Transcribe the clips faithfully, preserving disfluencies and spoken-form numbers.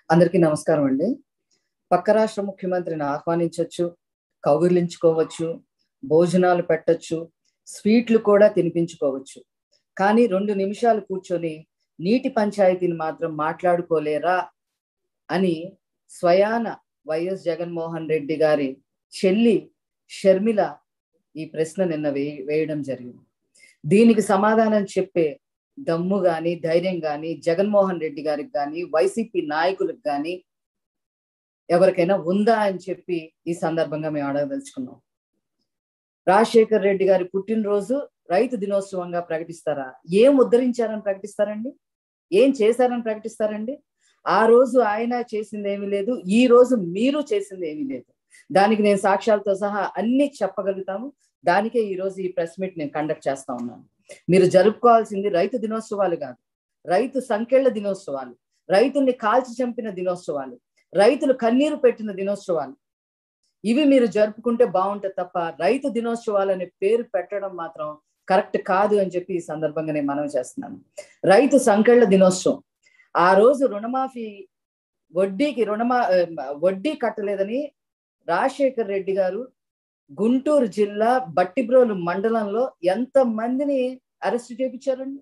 అందరికీ నమస్కారం అండి. పక్క రాష్ట్ర ముఖ్యమంత్రిని ఆహ్వానించవచ్చు, కౌగిలించుకోవచ్చు, భోజనాలు పెట్టచ్చు, స్వీట్లు కూడా తినిపించుకోవచ్చు. కానీ రెండు నిమిషాలు కూర్చొని నీటి పంచాయతీని మాత్రం మాట్లాడుకోలేరా అని స్వయాన వైఎస్ జగన్మోహన్ రెడ్డి గారి చెల్లి షర్మిల ఈ ప్రశ్న నిన్న వే వేయడం జరిగింది. దీనికి సమాధానం చెప్పే దమ్ము కానీ ధైర్యం కానీ జగన్మోహన్ రెడ్డి గారికి కానీ వైసీపీ నాయకులకు కానీ ఎవరికైనా ఉందా అని చెప్పి ఈ సందర్భంగా మేము అడగదలుచుకున్నాం. రాజశేఖర్ రెడ్డి గారి పుట్టినరోజు రైతు దినోత్సవంగా ప్రకటిస్తారా? ఏం ఉద్ధరించారని ప్రకటిస్తారండి? ఏం చేశారని ప్రకటిస్తారండి? ఆ రోజు ఆయన చేసింది ఏమీ లేదు, ఈ రోజు మీరు చేసింది ఏమీ లేదు. దానికి నేను సాక్ష్యాలతో సహా అన్ని చెప్పగలుగుతాము. దానికే ఈ రోజు ఈ ప్రెస్ మీట్ నేను కండక్ట్ చేస్తా ఉన్నాను. మీరు జరుపుకోవాల్సింది రైతు దినోత్సవాలు కాదు, రైతు సంకెళ్ల దినోత్సవాలు, రైతుల్ని కాల్చి చంపిన దినోత్సవాలు, రైతులు కన్నీరు పెట్టిన దినోత్సవాలు. ఇవి మీరు జరుపుకుంటే బాగుంటుంది తప్ప రైతు దినోత్సవాలు అనే పేరు పెట్టడం మాత్రం కరెక్ట్ కాదు అని చెప్పి ఈ సందర్భంగా నేను మనవి చేస్తున్నాను. రైతు సంకెళ్ల దినోత్సవం, ఆ రోజు రుణమాఫీ వడ్డీకి రుణమా వడ్డీ కట్టలేదని రాజశేఖర్ రెడ్డి గారు గుంటూరు జిల్లా బట్టిబ్రోలు మండలంలో ఎంత మందిని అరెస్ట్ చేయించారండి?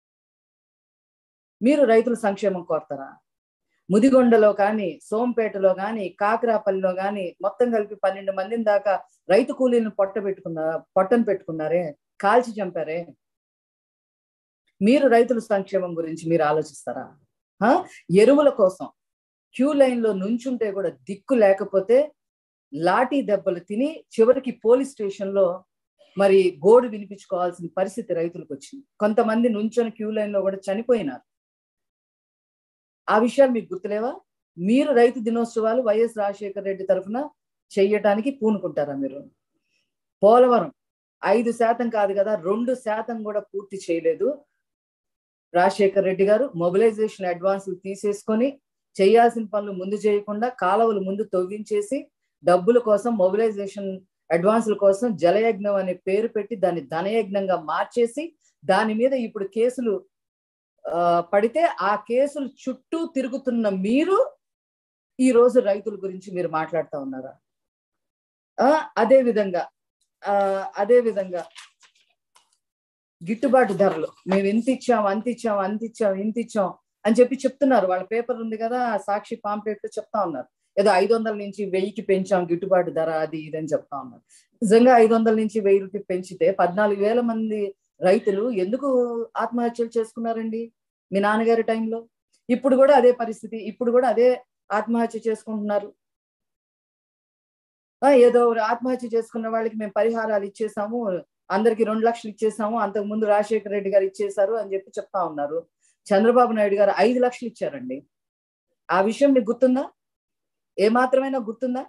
మీరు రైతుల సంక్షేమం కోరతారా? ముదిగొండలో కానీ, సోంపేటలో కానీ, కాకరాపల్లిలో కానీ మొత్తం కలిపి పన్నెండు మందిని దాకా రైతు కూలీలను పొట్ట పెట్టుకున్నా పొట్టను పెట్టుకున్నారే, కాల్చి చంపారే. మీరు రైతుల సంక్షేమం గురించి మీరు ఆలోచిస్తారా? ఎరువుల కోసం క్యూ లైన్ లో నుంచుంటే కూడా దిక్కు లేకపోతే లాఠీ దెబ్బలు తిని చివరికి పోలీస్ స్టేషన్ లో మరి గోడు వినిపించుకోవాల్సిన పరిస్థితి రైతులకు వచ్చింది. కొంతమంది నుంచొని క్యూ లైన్ లో కూడా చనిపోయినారు. ఆ విషయాలు మీకు గుర్తులేవా? మీరు రైతు దినోత్సవాలు వైఎస్ రాజశేఖర రెడ్డి తరఫున చెయ్యటానికి పూనుకుంటారా? మీరు పోలవరం ఐదు శాతం కాదు కదా, రెండు శాతం కూడా పూర్తి చేయలేదు రాజశేఖర రెడ్డి గారు. మొబిలైజేషన్ అడ్వాన్సులు తీసేసుకొని చేయాల్సిన పనులు ముందు చేయకుండా కాలువలు ముందు తవ్వించేసి డబ్బుల కోసం, మొబిలైజేషన్ అడ్వాన్సుల కోసం జలయజ్ఞం అనే పేరు పెట్టి దాన్ని ధనయజ్ఞంగా మార్చేసి దాని మీద ఇప్పుడు కేసులు ఆ పడితే ఆ కేసులు చుట్టూ తిరుగుతున్న మీరు ఈ రోజు రైతుల గురించి మీరు మాట్లాడుతూ ఉన్నారా? ఆ అదే విధంగా ఆ అదే విధంగా గిట్టుబాటు ధరలు మేము ఇంత ఇచ్చాం అంత ఇచ్చాం అంత ఇచ్చాం ఇంత ఇచ్చాం అని చెప్పి చెప్తున్నారు. వాళ్ళ పేపర్ ఉంది కదా, సాక్షి పాంప్లెట్ చెప్తా ఉన్నారు. ఏదో ఐదు వందల నుంచి వెయ్యికి పెంచాం గిట్టుబాటు ధర అది ఇదని చెప్తా ఉన్నారు. నిజంగా ఐదు వందల నుంచి వెయ్యికి పెంచితే పద్నాలుగు వేల మంది రైతులు ఎందుకు ఆత్మహత్యలు చేసుకున్నారండి మీ నాన్నగారి టైంలో? ఇప్పుడు కూడా అదే పరిస్థితి, ఇప్పుడు కూడా అదే ఆత్మహత్య చేసుకుంటున్నారు. ఏదో ఆత్మహత్య చేసుకున్న వాళ్ళకి మేము పరిహారాలు ఇచ్చేసాము, అందరికి రెండు లక్షలు ఇచ్చేసాము, అంతకు ముందు రాజశేఖర రెడ్డి గారు ఇచ్చేసారు అని చెప్పి చెప్తా ఉన్నారు. చంద్రబాబు నాయుడు గారు ఐదు లక్షలు ఇచ్చారండి. ఆ విషయం మీకు గుర్తుందా? ఏమాత్రమైనా గుర్తుందా?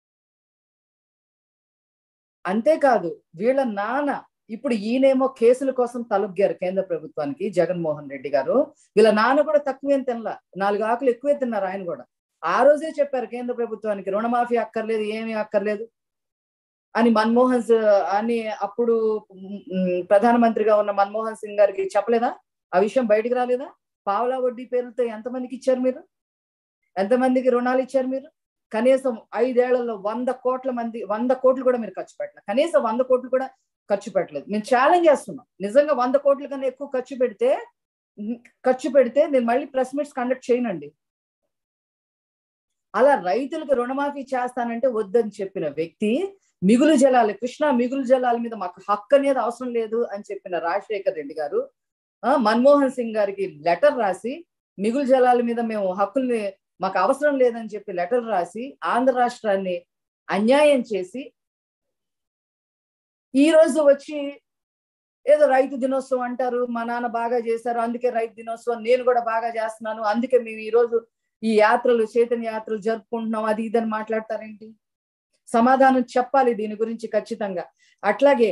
అంతేకాదు వీళ్ళ నాన్న ఇప్పుడు ఈయనేమో కేసుల కోసం తలొగ్గారు కేంద్ర ప్రభుత్వానికి, జగన్మోహన్ రెడ్డి గారు. వీళ్ళ నాన్న కూడా తక్కువేం తినలా, నాలుగు ఆకులు ఎక్కువే తిన్నారు ఆయన కూడా. ఆ రోజే చెప్పారు కేంద్ర ప్రభుత్వానికి రుణమాఫీ అక్కర్లేదు, ఏమీ అక్కర్లేదు అని మన్మోహన్ అని అప్పుడు ప్రధానమంత్రిగా ఉన్న మన్మోహన్ సింగ్ గారికి చెప్పలేదా? ఆ విషయం బయటకు రాలేదా? పావలా వడ్డీ పేరుతో ఎంతమందికి ఇచ్చారు మీరు? ఎంతమందికి రుణాలు ఇచ్చారు మీరు? కనీసం ఐదేళ్లలో వంద కోట్ల మంది వంద కోట్లు కూడా మీరు ఖర్చు పెట్టలేదు. కనీసం వంద కోట్లు కూడా ఖర్చు పెట్టలేదు. మేము ఛాలెంజ్ చేస్తున్నాం, నిజంగా వంద కోట్ల కన్నా ఎక్కువ ఖర్చు పెడితే ఖర్చు పెడితే నేను మళ్ళీ ప్రెస్ మీట్స్ కండక్ట్ చేయనండి. అలా రైతులకు రుణమాఫీ చేస్తానంటే వద్దని చెప్పిన వ్యక్తి, మిగులు జలాలు కృష్ణా మిగులు జలాల మీద మాకు హక్కు అనేది అవసరం లేదు అని చెప్పిన రాజశేఖర్ రెడ్డి గారు మన్మోహన్ సింగ్ గారికి లెటర్ రాసి మిగులు జలాల మీద మేము హక్కుల్ని మాకు అవసరం లేదని చెప్పి లెటర్ రాసి ఆంధ్ర రాష్ట్రాన్ని అన్యాయం చేసి ఈ రోజు వచ్చి ఏదో రైతు దినోత్సవం అంటారు, మా నాన్న బాగా చేశారు అందుకే రైతు దినోత్సవం నేను కూడా బాగా చేస్తున్నాను అందుకే మేము ఈ రోజు ఈ యాత్రలు చైతన్య యాత్రలు జరుపుకుంటున్నాం అది ఇదని మాట్లాడతారేంటి? సమాధానం చెప్పాలి దీని గురించి ఖచ్చితంగా. అట్లాగే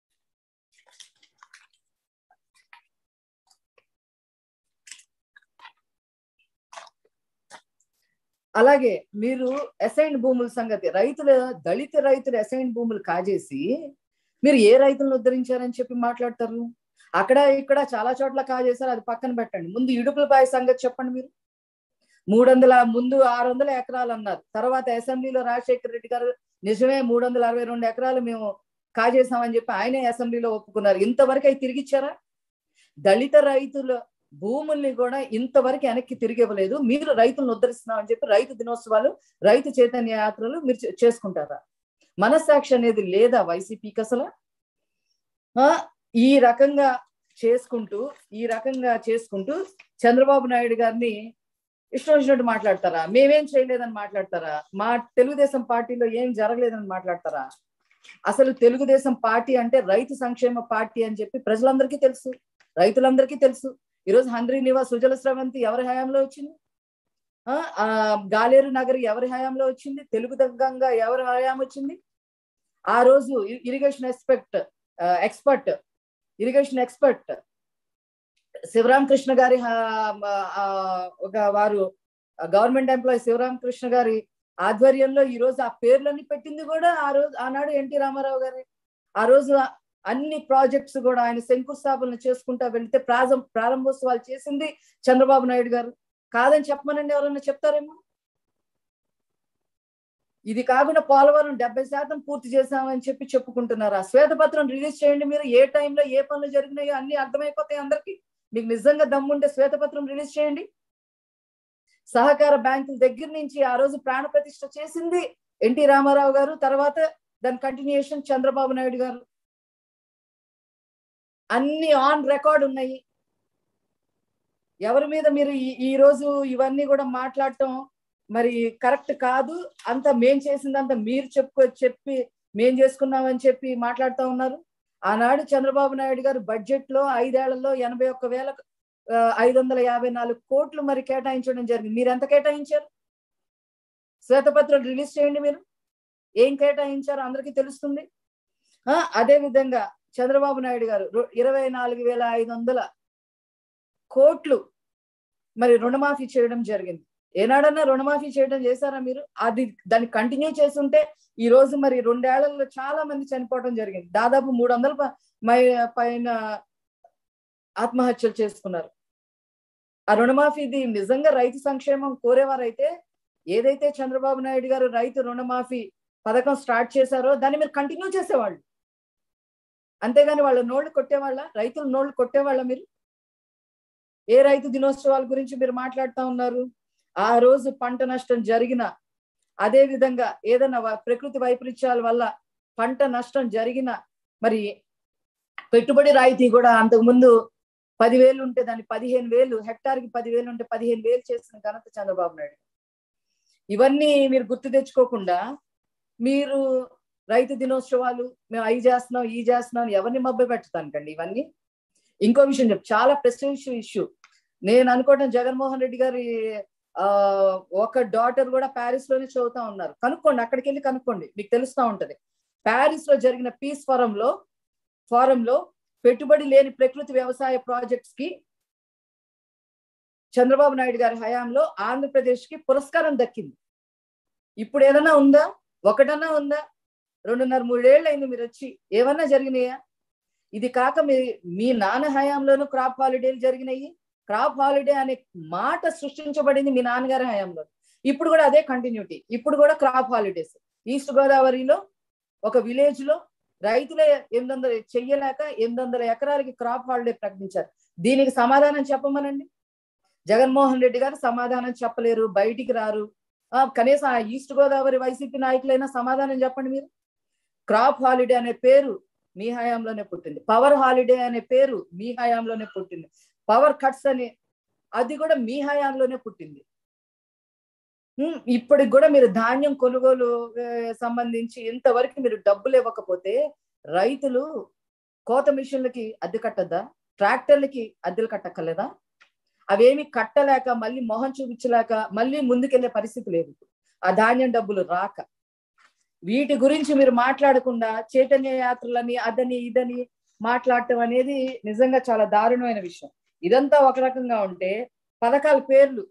అలాగే మీరు అసైన్ భూముల సంగతి, రైతుల దళిత రైతుల అసైన్ భూములు కాజేసి మీరు ఏ రైతులను ఉద్ధరించారని చెప్పి మాట్లాడతారు? అక్కడ ఇక్కడ చాలా చోట్ల కాజేశారు, అది పక్కన పెట్టండి. ముందు ఇడుపులపాయ సంగతి చెప్పండి. మీరు మూడు వందల ముందు ఆరు వందల ఎకరాలు అన్నారు. తర్వాత అసెంబ్లీలో రాజశేఖర రెడ్డి గారు నిజమే మూడు వందల అరవై రెండు ఎకరాలు మేము కాజేసామని చెప్పి ఆయనే అసెంబ్లీలో ఒప్పుకున్నారు. ఇంతవరకు అవి తిరిగిచ్చారా? దళిత రైతుల భూముల్ని కూడా ఇంతవరకు వెనక్కి తిరిగి ఇవ్వలేదు. మీరు రైతులను ఉద్ధరిస్తున్నామని చెప్పి రైతు దినోత్సవాలు, రైతు చైతన్య యాత్రలు మీరు చేసుకుంటారా? మనస్సాక్షి అనేది లేదా వైసీపీకి అసలు? ఈ రకంగా చేసుకుంటూ ఈ రకంగా చేసుకుంటూ చంద్రబాబు నాయుడు గారిని ఇష్టం వచ్చినట్టు మాట్లాడతారా? మేమేం చేయలేదని మాట్లాడతారా? మా తెలుగుదేశం పార్టీలో ఏం జరగలేదని మాట్లాడతారా? అసలు తెలుగుదేశం పార్టీ అంటే రైతు సంక్షేమ పార్టీ అని చెప్పి ప్రజలందరికీ తెలుసు, రైతులందరికీ తెలుసు. ఈరోజు హంద్రీ నివాస్ సుజల స్రవంతి ఎవరి హయాంలో వచ్చింది? ఆ గాలేరు నగరి ఎవరి హయాంలో వచ్చింది? తెలుగు గంగా ఎవరి హయాం వచ్చింది? ఆ రోజు irrigation expect expert irrigation expert Sivaramakrishna గారి ఒక వారు గవర్నమెంట్ ఎంప్లాయీ శివరామకృష్ణ గారి ఆధ్వర్యంలో ఈ రోజు ఆ పేర్లన్నీ పెట్టింది కూడా ఆ రోజు ఆనాడు ఎన్టీ రామారావు గారి. ఆ రోజు అన్ని ప్రాజెక్ట్స్ కూడా ఆయన శంకుస్థాపన చేసుకుంటా వెళ్తే ప్రారం ప్రారంభోత్సవాలు చేసింది చంద్రబాబు నాయుడు గారు. కాదని చెప్పమనండి, ఎవరన్నా చెప్తారేమో. ఇది కాకుండా పోలవరం డెబ్బై శాతం పూర్తి చేశామని చెప్పి చెప్పుకుంటున్నారు. ఆ శ్వేతపత్రం రిలీజ్ చేయండి మీరు. ఏ టైంలో ఏ పనులు జరిగినాయో అన్ని అర్థమైపోతాయి అందరికి. మీకు నిజంగా దమ్ముంటే శ్వేతపత్రం రిలీజ్ చేయండి. సహకార బ్యాంకుల దగ్గర నుంచి ఆ రోజు ప్రాణ ప్రతిష్ఠ చేసింది ఎన్టీ రామారావు గారు, తర్వాత దాని కంటిన్యూషన్ చంద్రబాబు నాయుడు గారు. అన్ని ఆన్ రికార్డ్ ఉన్నాయి. ఎవరి మీద మీరు ఈ రోజు ఇవన్నీ కూడా మాట్లాడటం మరి కరెక్ట్ కాదు. అంత మేం చేసిందంతా మీరు చెప్పుకో చెప్పి మేం చేసుకున్నామని చెప్పి మాట్లాడుతూ ఉన్నారు. ఆనాడు చంద్రబాబు నాయుడు గారు బడ్జెట్ లో ఐదేళ్లలో ఎనభై ఒక్క వేల ఐదు వందల యాభై నాలుగు కోట్లు మరి కేటాయించడం జరిగింది. మీరు ఎంత కేటాయించారు? శ్వేతపత్రం రిలీజ్ చేయండి. మీరు ఏం కేటాయించారో అందరికీ తెలుస్తుంది. అదే విధంగా చంద్రబాబు నాయుడు గారు ఇరవై నాలుగు వేల ఐదు వందల కోట్లు మరి రుణమాఫీ చేయడం జరిగింది. ఏనాడన్నా రుణమాఫీ చేయడం చేశారా మీరు? అది దాన్ని కంటిన్యూ చేస్తుంటే ఈ రోజు మరి రెండేళ్లలో చాలా మంది చనిపోవడం జరిగింది. దాదాపు మూడు వందల పైన ఆత్మహత్యలు చేసుకున్నారు. ఆ రుణమాఫీది నిజంగా రైతు సంక్షేమం కోరేవారైతే ఏదైతే చంద్రబాబు నాయుడు గారు రైతు రుణమాఫీ పథకం స్టార్ట్ చేశారో దాన్ని మీరు కంటిన్యూ చేసేవాళ్ళు. అంతేగాని వాళ్ళ నోళ్లు కొట్టేవాళ్ళ, రైతుల నోళ్లు కొట్టేవాళ్ళ మీరు? ఏ రైతు దినోత్సవాల గురించి మీరు మాట్లాడుతూ ఉన్నారు? ఆ రోజు పంట నష్టం జరిగిన, అదే విధంగా ఏదైనా ప్రకృతి వైపరీత్యాల వల్ల పంట నష్టం జరిగిన మరి పెట్టుబడి రాయితీ కూడా అంతకు ముందు పదివేలు ఉంటే దాన్ని పదిహేను వేలు హెక్టార్కి పదివేలు ఉంటే పదిహేను వేలు చేసిన ఘనత చంద్రబాబు నాయుడు. ఇవన్నీ మీరు గుర్తు తెచ్చుకోకుండా మీరు రైతు దినోత్సవాలు మేము అవి చేస్తున్నాం ఈ చేస్తున్నాం ఎవరిని మభ్య పెట్టడానికండి ఇవన్నీ. ఇంకో విషయం చెప్పు, చాలా ప్రెస్టీజ్ ఇష్యూ. నేను అనుకోవటం జగన్మోహన్ రెడ్డి గారి ఆ ఒక డాటర్ కూడా ప్యారిస్ లోనే చదువుతా ఉన్నారు. కనుక్కోండి, అక్కడికి వెళ్ళి కనుక్కోండి, మీకు తెలుస్తూ ఉంటది. ప్యారిస్ లో జరిగిన పీస్ ఫోరం లో ఫోరం లో పెట్టుబడి లేని ప్రకృతి వ్యవసాయ ప్రాజెక్ట్స్ కి చంద్రబాబు నాయుడు గారి హయాంలో ఆంధ్రప్రదేశ్ కి పురస్కారం దక్కింది. ఇప్పుడు ఏదన్నా ఉందా? ఒకటన్నా ఉందా? రెండున్నర మూడేళ్ళు అయింది మీరు వచ్చి, ఏమన్నా జరిగినాయా? ఇది కాక మీ మీ నాన్న హయాంలోనూ క్రాప్ హాలిడేలు జరిగినాయి. క్రాప్ హాలిడే అనే మాట సృష్టించబడింది మీ నాన్నగారి హయాంలో. ఇప్పుడు కూడా అదే కంటిన్యూటీ. ఇప్పుడు కూడా క్రాప్ హాలిడేస్. ఈస్ట్ గోదావరిలో ఒక విలేజ్ లో రైతులే ఎనిమిది వందలు చెయ్యలేక ఎనిమిది వందల ఎకరాలకి క్రాప్ హాలిడే ప్రకటించారు. దీనికి సమాధానం చెప్పమనండి. జగన్మోహన్ రెడ్డి గారు సమాధానం చెప్పలేరు, బయటికి రారు. ఆ కనీసం ఆ ఈస్ట్ గోదావరి వైసీపీ నాయకులైనా సమాధానం చెప్పండి మీరు. క్రాప్ హాలిడే అనే పేరు మీ హయాంలోనే పుట్టింది. పవర్ హాలిడే అనే పేరు మీ హయాంలోనే పుట్టింది. పవర్ కట్స్ అని అది కూడా మీ హయాంలోనే పుట్టింది. ఇప్పటికి కూడా మీరు ధాన్యం కొనుగోలు సంబంధించి ఇంతవరకు మీరు డబ్బులు ఇవ్వకపోతే రైతులు కోత మిషన్లకి అద్దె కట్టద్దా? ట్రాక్టర్లకి అద్దెలు కట్టక్కర్లేదా? అవేమి కట్టలేక మళ్ళీ మొహం చూపించలేక మళ్ళీ ముందుకెళ్లే పరిస్థితి లేదు ఆ ధాన్యం డబ్బులు రాక. వీటి గురించి మీరు మాట్లాడకుండా చైతన్య యాత్రలని అదని ఇదని మాట్లాడటం అనేది నిజంగా చాలా దారుణమైన విషయం. ఇదంతా ఒక రకంగా ఉంటే పథకాల పేర్లు,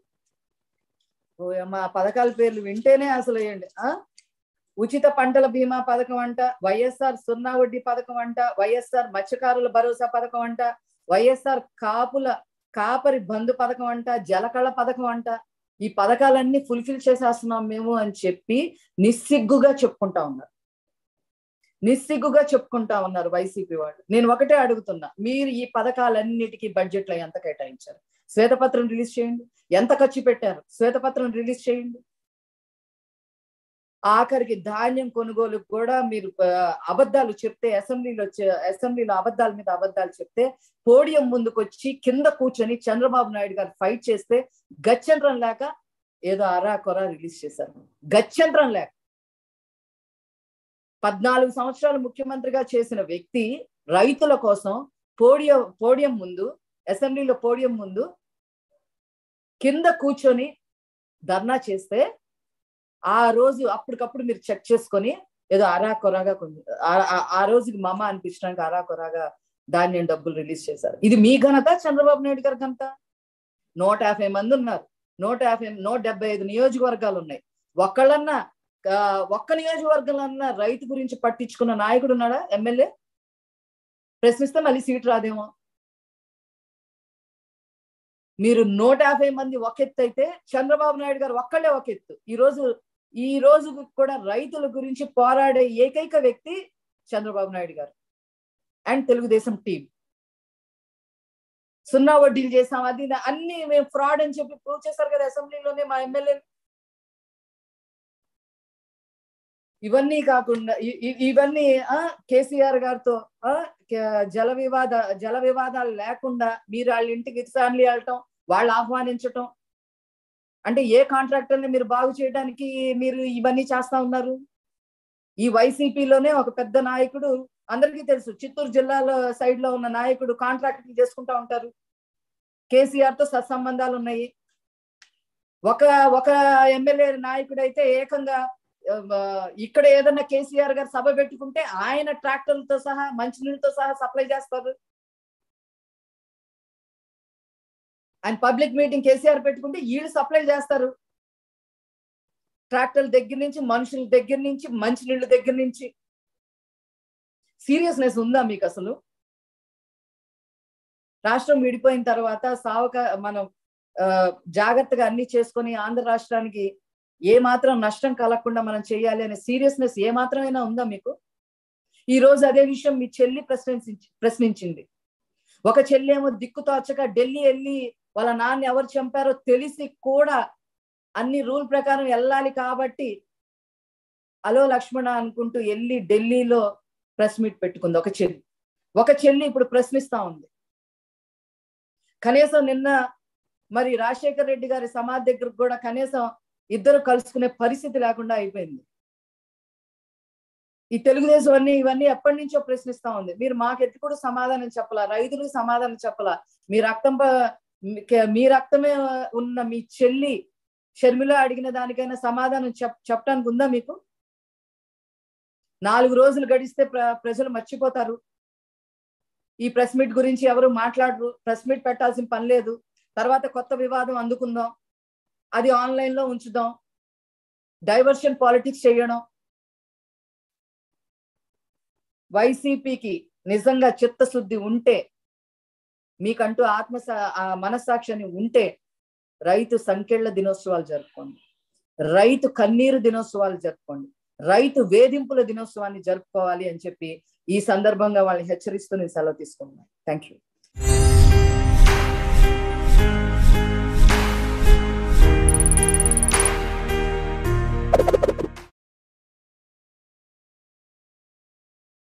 మా పథకాల పేర్లు వింటేనే అసలు ఏంటి ఆ ఉచిత పంటల బీమా పథకం అంట, వైఎస్ఆర్ సున్నా వడ్డీ పథకం అంట, వైఎస్ఆర్ మత్స్యకారుల భరోసా పథకం అంట, వైఎస్ఆర్ కాపుల కాపరి బంధు పథకం అంట, జలకళ పథకం అంట. ఈ పథకాలన్నీ ఫుల్ఫిల్ చేసేస్తున్నాం మేము అని చెప్పి నిస్సిగ్గుగా చెప్పుకుంటా ఉన్నారు నిస్సిగ్గుగా చెప్పుకుంటా ఉన్నారు వైసీపీ వాళ్ళు. నేను ఒకటే అడుగుతున్నా, మీరు ఈ పథకాలన్నిటికీ బడ్జెట్లో ఎంత కేటాయించారు? శ్వేతపత్రం రిలీజ్ చేయండి. ఎంత ఖర్చు పెట్టారు? శ్వేతపత్రం రిలీజ్ చేయండి. ఆఖరికి ధాన్యం కొనుగోలుకు కూడా మీరు అబద్ధాలు చెప్తే, అసెంబ్లీలో అసెంబ్లీలో అబద్ధాల మీద అబద్ధాలు చెప్తే, పోడియం ముందుకు వచ్చి కింద కూర్చొని చంద్రబాబు నాయుడు గారు ఫైట్ చేస్తే గత్యంతరం లేక ఏదో అరా కొరా రిలీజ్ చేశారు. గత్యంతరం లేక పద్నాలుగు సంవత్సరాలు ముఖ్యమంత్రిగా చేసిన వ్యక్తి రైతుల కోసం పోడియం పోడియం ముందు అసెంబ్లీలో పోడియం ముందు కింద కూర్చొని ధర్నా చేస్తే ఆ రోజు అప్పటికప్పుడు మీరు చెక్ చేసుకొని ఏదో అరా కొరాగా కొంచెం ఆ రోజుకి మమ అనిపించడానికి అరా కొరాగా ధాన్యం డబ్బులు రిలీజ్ చేశారు. ఇది మీ ఘనత, చంద్రబాబు నాయుడు గారి ఘనత. నూట యాభై మంది ఉన్నారు. నూట యాభై నూట డెబ్బై ఐదు నియోజకవర్గాలు ఉన్నాయి. ఒక్కళ్ళన్నా ఒక్క నియోజకవర్గంలో రైతు గురించి పట్టించుకున్న నాయకుడు ఉన్నాడా? ఎమ్మెల్యే ప్రశ్నిస్తే మళ్ళీ సీట్ రాదేమో. మీరు నూట యాభై మంది ఒక ఎత్తు అయితే చంద్రబాబు నాయుడు గారు ఒక్కళ్ళే ఒక ఎత్తు. ఈ రోజు ఈ రోజు కూడా రైతుల గురించి పోరాడే ఏకైక వ్యక్తి చంద్రబాబు నాయుడు గారు అండ్ తెలుగుదేశం టీం. సున్నా వడ్డీలు చేసాం, అది అన్ని మేము ఫ్రాడ్ అని చెప్పి ప్రూవ్ చేశారు కదా అసెంబ్లీలోనే మా ఎమ్మెల్యేలు. ఇవన్నీ కాకుండా ఇవన్నీ ఆ కేసీఆర్ గారితో ఆ జల వివాద జల వివాదాలు లేకుండా మీరు వాళ్ళ ఇంటికి ఫ్యామిలీ వెళ్ళటం, వాళ్ళు ఆహ్వానించటం, అంటే ఏ కాంట్రాక్టర్ని మీరు బాగు చేయడానికి మీరు ఇవన్నీ చేస్తా ఉన్నారు? ఈ వైసీపీలోనే ఒక పెద్ద నాయకుడు, అందరికీ తెలుసు, చిత్తూరు జిల్లాలో సైడ్ లో ఉన్న నాయకుడు కాంట్రాక్ట్లు చేసుకుంటా ఉంటారు. కేసీఆర్ తో సత్సంబంధాలు ఉన్నాయి. ఒక ఒక ఎమ్మెల్యే నాయకుడు అయితే ఏకంగా ఇక్కడ ఏదన్నా కేసీఆర్ గారు సభ పెట్టుకుంటే ఆయన ట్రాక్టర్లతో సహా మంచినీళ్ళతో సహా సప్లై చేస్తారు. ఆయన పబ్లిక్ మీటింగ్ కేసీఆర్ పెట్టుకుంటే వీళ్ళు సప్లై చేస్తారు. ట్రాక్టర్ల దగ్గర నుంచి, మనుషుల దగ్గర నుంచి, మంచినీళ్ళ దగ్గర నుంచి. సీరియస్నెస్ ఉందా మీకు అసలు? రాష్ట్రం విడిపోయిన తర్వాత సావక మనం జాగ్రత్తగా అన్ని చేసుకొని ఆంధ్ర రాష్ట్రానికి ఏ మాత్రం నష్టం కలగకుండా మనం చేయాలి అనే సీరియస్నెస్ ఏ మాత్రమైనా ఉందా మీకు? ఈ రోజు అదే విషయం మీ చెల్లి ప్రశ్నించి ప్రశ్నించింది. ఒక చెల్లి ఏమో దిక్కుతోచక ఢిల్లీ వెళ్ళి వాళ్ళ నాన్న ఎవరు చంపారో తెలిసి కూడా అన్ని రూల్ ప్రకారం వెళ్ళాలి కాబట్టి అలో లక్ష్మణ అనుకుంటూ వెళ్ళి ఢిల్లీలో ప్రెస్ మీట్ పెట్టుకుంది ఒక చెల్లి. ఒక చెల్లి ఇప్పుడు ప్రశ్నిస్తా ఉంది. కనీసం నిన్న మరి రాజశేఖర రెడ్డి గారి సమాధి దగ్గర కూడా కనీసం ఇద్దరు కలుసుకునే పరిస్థితి లేకుండా అయిపోయింది. ఈ తెలుగుదేశం అన్ని ఇవన్నీ ఎప్పటి నుంచో ప్రశ్నిస్తా ఉంది. మీరు మాకెత్తి కూడా సమాధానం చెప్పలా, రైతులకు సమాధానం చెప్పలా. మీ రక్తం మీ రక్తమే ఉన్న మీ చెల్లి షర్మిల అడిగిన దానికైనా సమాధానం చెప్ చెప్పడానికి ఉందా మీకు? నాలుగు రోజులు గడిస్తే ప్ర ప్రజలు మర్చిపోతారు. ఈ ప్రెస్ మీట్ గురించి ఎవరు మాట్లాడరు. ప్రెస్ మీట్ పెట్టాల్సిన పని లేదు. తర్వాత కొత్త వివాదం అందుకుందాం, అది ఆన్లైన్ లో ఉంచుదాం, డైవర్షన్ పాలిటిక్స్ చేయడం. వైసీపీకి నిజంగా చిత్తశుద్ధి ఉంటే, మీకంటూ ఆత్మ మనస్సాక్షి ఉంటే రైతు సంకెళ్ల దినోత్సవాలు జరుపుకోండి, రైతు కన్నీరు దినోత్సవాలు జరుపుకోండి, రైతు వేధింపుల దినోత్సవాన్ని జరుపుకోవాలి అని చెప్పి ఈ సందర్భంగా వాళ్ళని హెచ్చరిస్తూ నేను సెలవు తీసుకున్నాను. Thank you.